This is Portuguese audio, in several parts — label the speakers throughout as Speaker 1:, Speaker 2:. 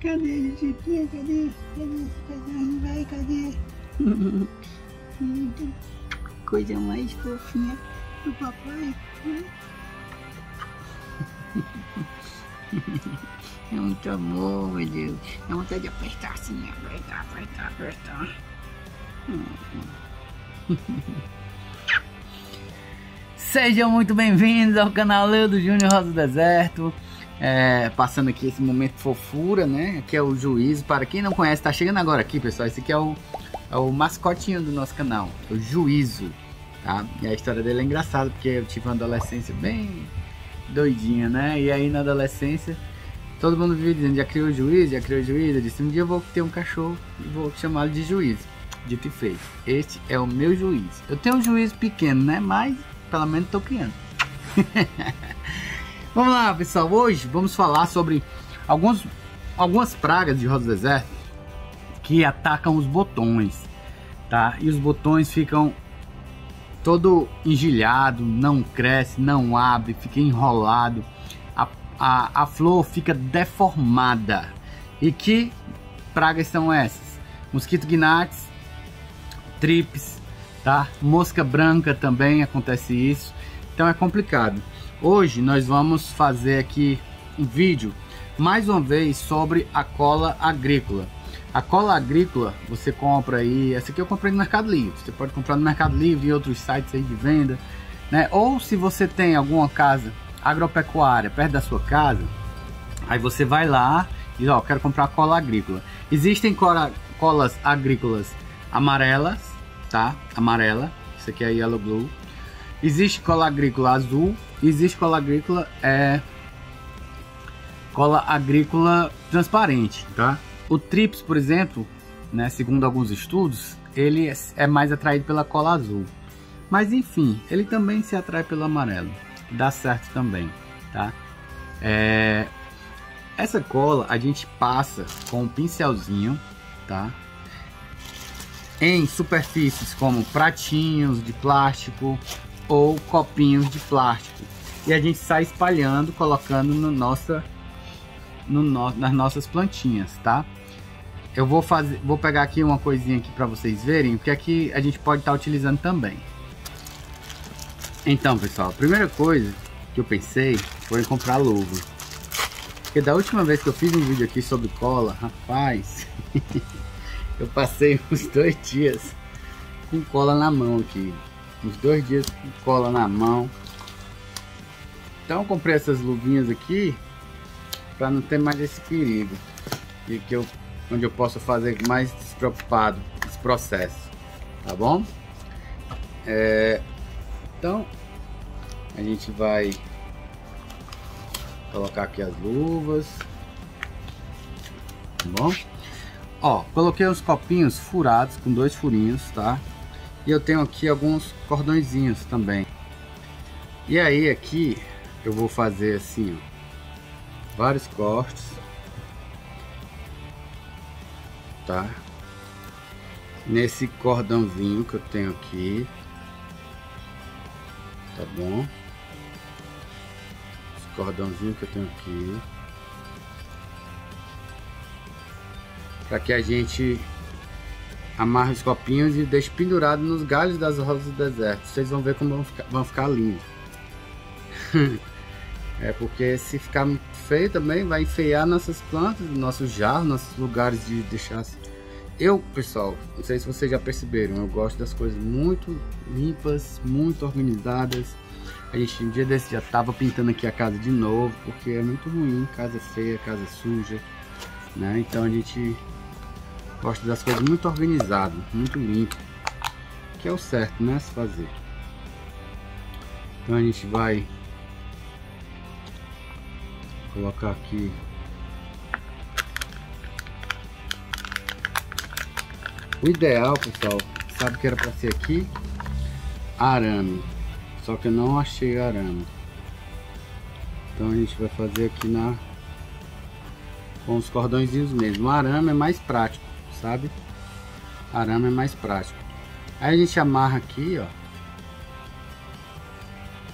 Speaker 1: Cadê, Chiquinha? Cadê? Vai, cadê? Coisa mais fofinha do papai. É muito amor, meu Deus. É vontade de apertar assim, apertar. Sejam muito bem-vindos ao canal Leudo Júnior Rosa do Deserto. Passando aqui esse momento fofura, né? Aqui é o Juízo. Para quem não conhece, tá chegando agora aqui, pessoal. Esse aqui é o mascotinho do nosso canal, o Juízo, tá? E a história dele é engraçada, porque eu tive uma adolescência bem doidinha, né? E aí na adolescência, todo mundo vive dizendo, já criou o Juízo, já criou o Juízo. Eu disse, um dia eu vou ter um cachorro e vou chamá-lo de Juízo. Dito e feito, este é o meu Juízo. Eu tenho um juízo pequeno, né? Mas pelo menos tô criando. Vamos lá, pessoal. Hoje vamos falar sobre algumas pragas de rosa do deserto que atacam os botões, tá? E os botões ficam todo engilhado, não cresce, não abre, fica enrolado. A flor fica deformada. E que pragas são essas? Mosquito guinates, trips, tá? Mosca branca também acontece isso. Então é complicado. Hoje nós vamos fazer aqui um vídeo mais uma vez sobre a cola agrícola. A cola agrícola você compra aí, essa aqui eu comprei no Mercado Livre. Você pode comprar no Mercado Livre e outros sites aí de venda, né? Ou se você tem alguma casa agropecuária perto da sua casa, aí você vai lá e diz, ó, quero comprar cola agrícola. Existem colas agrícolas amarelas, tá? Amarela, isso aqui é Yellow Blue. Existe cola agrícola azul, existe cola agrícola transparente, tá? O trips, por exemplo, né, segundo alguns estudos, ele é mais atraído pela cola azul. Mas enfim, ele também se atrai pelo amarelo. Dá certo também, tá? Essa cola a gente passa com um pincelzinho, tá? Em superfícies como pratinhos de plástico ou copinhos de plástico, e a gente sai espalhando, colocando nas nossas plantinhas, tá? Eu vou pegar aqui uma coisinha aqui para vocês verem o que aqui a gente pode estar utilizando também. Então, pessoal, a primeira coisa que eu pensei foi em comprar luva, porque da última vez que eu fiz um vídeo aqui sobre cola, rapaz, eu passei uns 2 dias com cola na mão aqui. Uns 2 dias com cola na mão. Então eu comprei essas luvinhas aqui para não ter mais esse perigo. E onde eu posso fazer mais despreocupado esse processo. Tá bom? Então a gente vai colocar aqui as luvas. Tá bom? Ó, coloquei os copinhos furados com 2 furinhos, tá? E eu tenho aqui alguns cordõezinhos também. E aí aqui eu vou fazer assim, ó, vários cortes, tá? Nesse cordãozinho que eu tenho aqui, tá bom? Esse cordãozinho que eu tenho aqui, para que a gente amarra os copinhos e deixa pendurado nos galhos das rosas do deserto. Vocês vão ver como vão ficar lindos. Porque se ficar muito feio também vai enfeiar nossas plantas, nossos jarros, nossos lugares de deixar. Pessoal, não sei se vocês já perceberam, eu gosto das coisas muito limpas, muito organizadas. A gente um dia desse já tava pintando aqui a casa de novo, porque é muito ruim, casa feia, casa suja, né? Então a gente gosto das coisas muito organizadas, muito limpo, que é o certo, né, se fazer. Então a gente vai colocar aqui o ideal, pessoal, sabe que era para ser aqui arame, só que eu não achei arame. Então a gente vai fazer aqui com os cordõezinhos mesmo. O arame é mais prático, sabe? Arame é mais prático. Aí a gente amarra aqui, ó,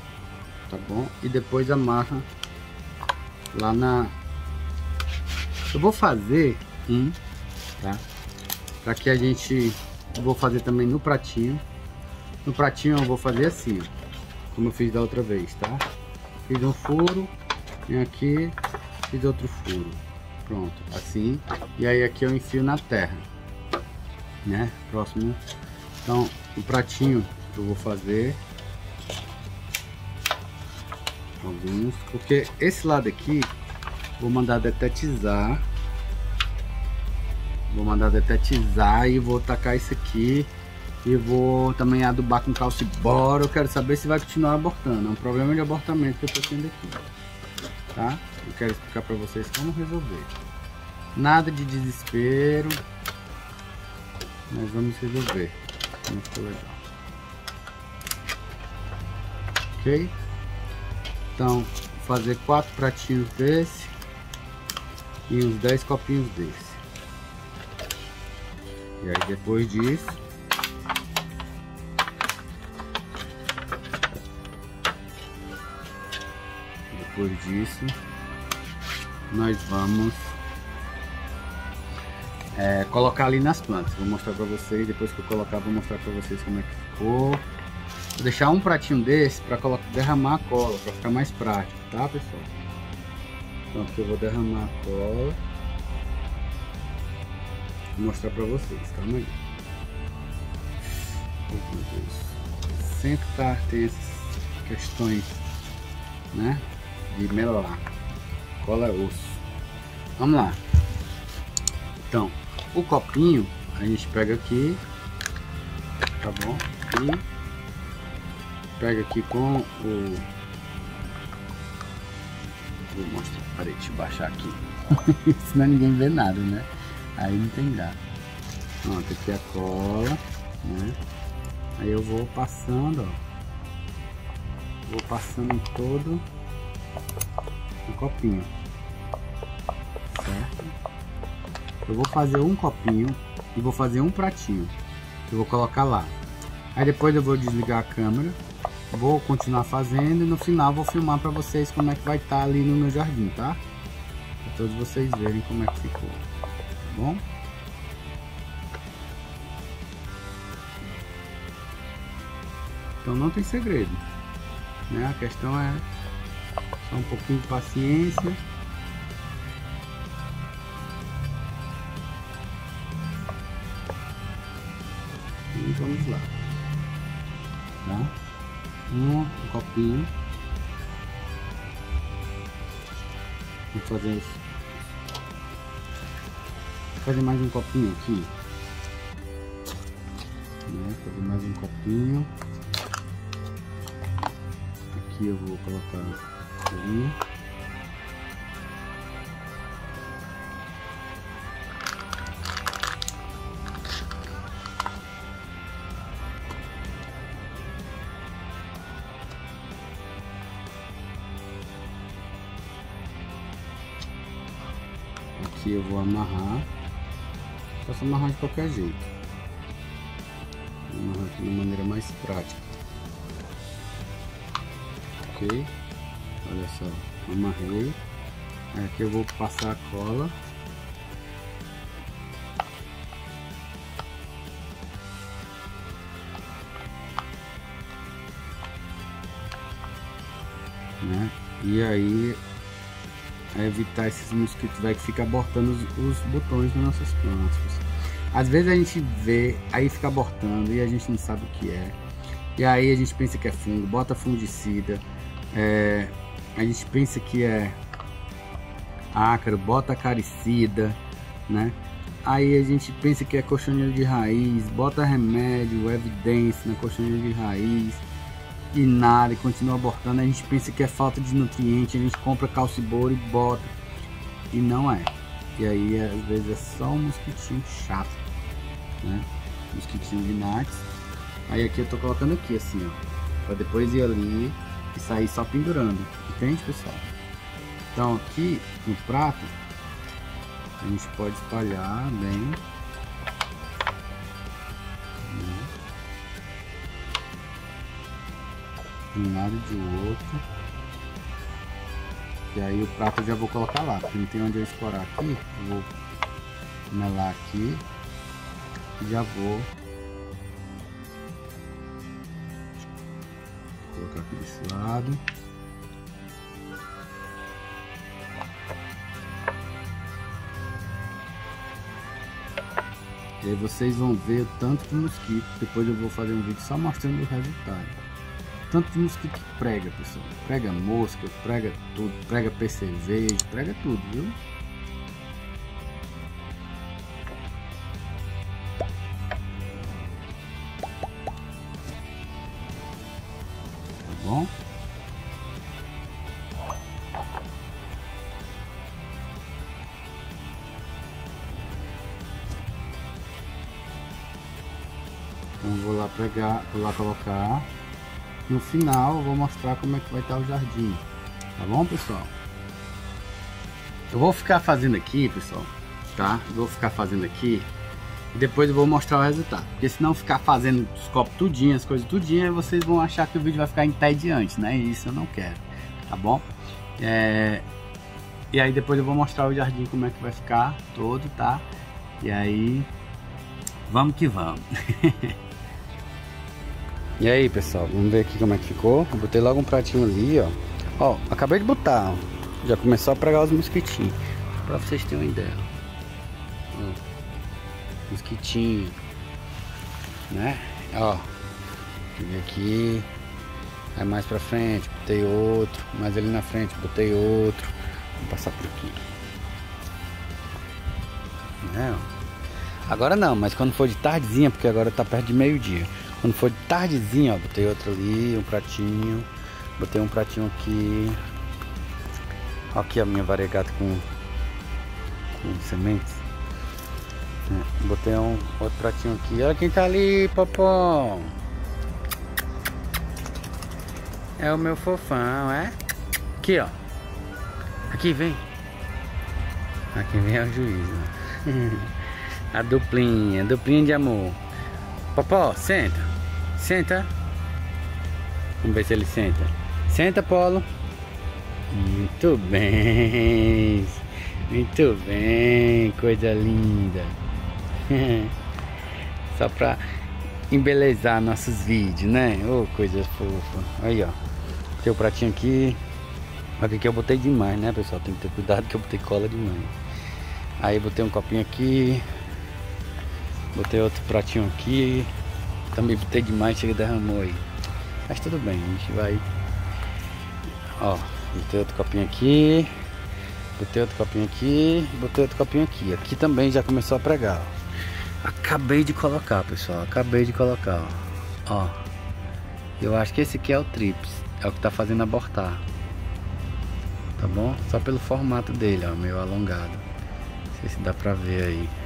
Speaker 1: tá bom? E depois amarra lá Eu vou fazer um, tá? Para que a gente... Eu vou fazer também no pratinho. No pratinho eu vou fazer assim, ó, como eu fiz da outra vez, tá? Fiz um furo, vem aqui, fiz outro furo. Pronto, assim. E aí aqui eu enfio na terra, né? Próximo. Então, o pratinho eu vou fazer alguns, porque esse lado aqui vou mandar detetizar. Vou mandar detetizar e vou tacar isso aqui. E vou também adubar com calciboro. Eu quero saber se vai continuar abortando. É um problema de abortamento que eu tô tendo aqui, tá? Eu quero explicar para vocês como resolver. Nada de desespero, mas vamos resolver. Não ficou legal. Ok? Então, vou fazer 4 pratinhos desse e uns 10 copinhos desse. E aí depois disso, nós vamos colocar ali nas plantas. Vou mostrar para vocês, depois que eu colocar vou mostrar para vocês como é que ficou. Vou deixar um pratinho desse para derramar a cola, para ficar mais prático, tá pessoal? Então aqui eu vou derramar a cola. Vou mostrar para vocês, calma aí. Oh, meu Deus. Sempre tem essas questões, né? De melar. Cola é osso. Vamos lá. Então, o copinho a gente pega aqui, tá bom? E pega aqui com o... Vou mostrar, parei, deixa eu baixar aqui. Senão ninguém vê nada, né? Aí não tem graça. Pronto, aqui a cola, né? Aí eu vou passando, ó. Vou passando em todo o copinho, certo? Eu vou fazer um copinho e vou fazer um pratinho. Eu vou colocar lá. Aí depois eu vou desligar a câmera, vou continuar fazendo e no final vou filmar para vocês como é que vai estar ali no meu jardim, tá? Para todos vocês verem como é que ficou, tá bom? Então não tem segredo, né? A questão é só um pouquinho de paciência. E vamos lá, tá? Um copinho. Vou fazer isso. Vou fazer mais um copinho aqui, né? Fazer mais um copinho. Aqui eu vou colocar ali. Aqui eu vou amarrar. Posso amarrar de qualquer jeito. Vou amarrar aqui de maneira mais prática. Ok? Olha só, amarrei. Aqui eu vou passar a cola. Né? E aí evitar esses mosquitos que fica abortando os botões das nossas plantas. Às vezes a gente vê, aí fica abortando e a gente não sabe o que é. E aí a gente pensa que é fungo, bota fungicida. A gente pensa que é ácaro, bota acaricida, né? Aí a gente pensa que é cochonilha de raiz, bota remédio, evidência na cochonilha de raiz e nada, e continua abortando. A gente pensa que é falta de nutriente, a gente compra calciboro e bota, e não é. E aí às vezes é só um mosquitinho chato, né? Mosquitinho de Nates. Aí aqui eu tô colocando aqui assim, ó, pra depois ir ali e sair só pendurando, entende, pessoal? Então aqui no prato a gente pode espalhar bem, né? De um lado e de outro. E aí o prato eu já vou colocar lá, porque não tem onde eu escorar aqui. Eu vou melar aqui e já vou colocar aqui desse lado. E aí vocês vão ver o tanto de mosquito. Depois eu vou fazer um vídeo só mostrando o resultado. Tanto de mosquito que prega, pessoal. Prega mosca, prega tudo, prega percevejo, prega tudo, viu? Tá bom? Então vou lá pegar, vou lá colocar. No final eu vou mostrar como é que vai estar o jardim. Tá bom, pessoal? Eu vou ficar fazendo aqui, pessoal, tá? Vou ficar fazendo aqui e depois eu vou mostrar o resultado. Porque se não ficar fazendo os copos tudinho, as coisas tudinho, vocês vão achar que o vídeo vai ficar entediante, né? E isso eu não quero, tá bom? E aí depois eu vou mostrar o jardim como é que vai ficar todo, tá? E aí, vamos que vamos. E aí, pessoal, vamos ver aqui como é que ficou. Eu botei logo um pratinho ali, ó. Ó, acabei de botar, ó. Já começou a pregar os mosquitinhos. Pra vocês terem uma ideia. Ó, mosquitinho, né? Ó, vem aqui. Aí mais pra frente, botei outro. Mais ali na frente, botei outro. Vou passar por aqui. Né, ó. Agora não, mas quando for de tardezinha, porque agora tá perto de meio-dia. Quando for de tardezinha, ó, botei outro ali, um pratinho. Botei um pratinho aqui. Aqui a minha variegata com sementes. Botei um outro pratinho aqui. Olha quem tá ali, Popó. É o meu fofão, é? Aqui, ó. Aqui, vem. Aqui vem o juiz, ó. A duplinha de amor. Popó, senta. Senta. Vamos ver se ele senta. Senta, Polo. Muito bem. Muito bem. Coisa linda. Só pra embelezar nossos vídeos, né? Oh, coisa fofa. Aí, ó. Tem o pratinho aqui. Olha que eu botei demais, né, pessoal? Tem que ter cuidado que eu botei cola demais. Aí botei um copinho aqui. Botei outro pratinho aqui. Também botei demais, chega e derramou aí. Mas tudo bem, a gente vai. Ó, botei outro copinho aqui. Botei outro copinho aqui. Botei outro copinho aqui. Aqui também já começou a pregar, ó. Acabei de colocar, pessoal. Acabei de colocar, ó. Eu acho que esse aqui é o trips. É o que tá fazendo abortar. Tá bom? Só pelo formato dele, ó. Meio alongado. Não sei se dá pra ver aí.